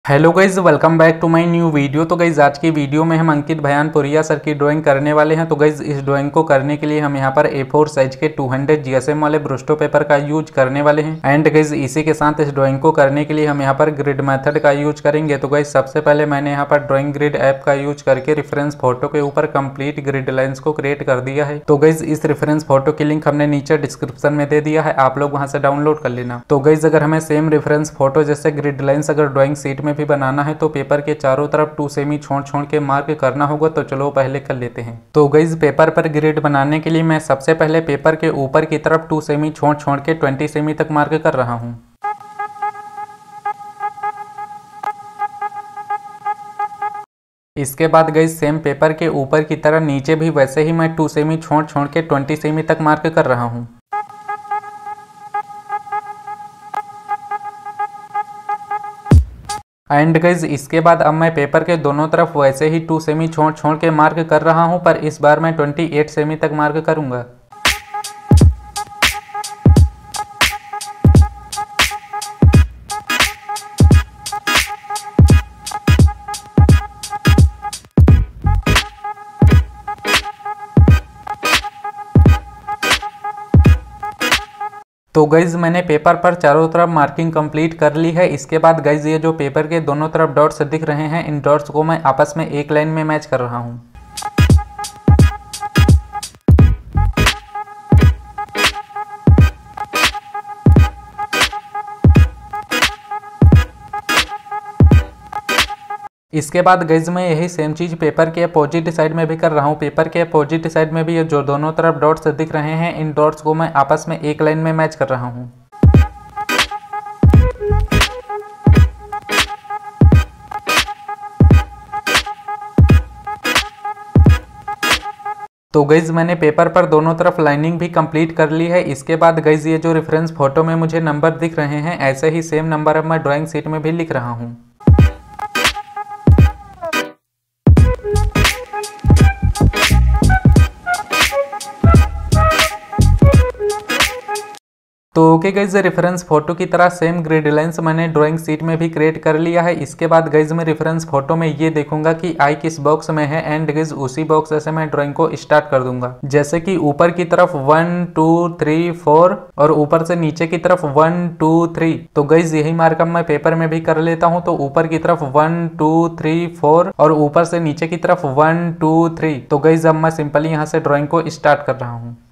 Hello guys, welcome back to my new video. तो guys आज की वीडियो में हम अंकित भयानपुरिया सर की ड्राइंग करने वाले हैं। तो गाइज इस ड्राइंग को करने के लिए हम यहाँ पर A4 साइज के 200 GSM वाले ब्रुस्टो पेपर का यूज करने वाले हैं। एंड गाइज इसी के साथ इस ड्राइंग को करने के लिए हम यहाँ पर ग्रिड मेथड का यूज करेंगे। तो गाइज सबसे पहले मैंने यहाँ पर ड्राइंग ग्रिड ऐप का यूज करके रेफरेंस फोटो के ऊपर कंप्लीट ग्रिड लाइन्स को क्रिएट कर दिया है। तो गाइज इस रेफरेंस फोटो की लिंक हमने नीचे डिस्क्रिप्शन में दे दिया है, आप लोग वहां से डाउनलोड कर लेना। तो गाइज अगर हमें सेम रेफरेंस फोटो जैसे ग्रिड लाइन्स अगर ड्राइंग शीट में भी बनाना है तो पेपर के चारों तरफ 2 सेमी छोड़ के मार्क करना होगा। तो चलो पहले कर लेते हैं। तो गाइज पेपर पर ग्रिड बनाने के लिए मैं सबसे पहले पेपर के ऊपर की तरफ 2 सेमी छोड़ के 20 सेमी तक मार्क कर रहा हूं। इसके बाद गाइज सेम पेपर के ऊपर की तरफ नीचे भी वैसे ही मैं 2 सेमी छोड़ के 20 सेमी तक मार्क कर रहा हूं। एंड गाइज इसके बाद अब मैं पेपर के दोनों तरफ वैसे ही 2 सेमी छोड़ के मार्क कर रहा हूं, पर इस बार मैं 28 सेमी तक मार्क करूंगा। तो गाइज मैंने पेपर पर चारों तरफ मार्किंग कंप्लीट कर ली है। इसके बाद गाइज ये जो पेपर के दोनों तरफ डॉट्स दिख रहे हैं, इन डॉट्स को मैं आपस में एक लाइन में मैच कर रहा हूं। इसके बाद गाइज मैं यही सेम चीज पेपर के अपोजिट साइड में भी कर रहा हूँ। पेपर के अपोजिट साइड में भी ये जो दोनों तरफ डॉट्स दिख रहे हैं, इन डॉट्स को मैं आपस में एक लाइन में मैच कर रहा हूँ। तो गाइज मैंने पेपर पर दोनों तरफ लाइनिंग भी कंप्लीट कर ली है। इसके बाद गाइज ये जो रेफरेंस फोटो में मुझे नंबर दिख रहे हैं, ऐसे ही सेम नंबर अब मैं ड्राइंग शीट में भी लिख रहा हूँ। तो ओके गाइज रेफरेंस फोटो की तरह सेम ग्रिड लाइन्स मैंने ड्राइंग शीट में भी क्रिएट कर लिया है। इसके बाद गाइज मैं रेफरेंस फोटो में ये देखूंगा कि आई किस बॉक्स में है, एंड गाइज उसी बॉक्स से मैं ड्राइंग को स्टार्ट कर दूंगा। जैसे कि ऊपर की तरफ 1 2 3 4 और ऊपर से नीचे की तरफ 1 2 3। तो गाइज यही मार्कअप मैं पेपर में भी कर लेता हूँ। तो ऊपर की तरफ 1 2 3 4 और ऊपर से नीचे की तरफ 1 2 3। तो गाइज अब मैं सिंपली यहाँ से ड्राइंग को स्टार्ट कर रहा हूँ।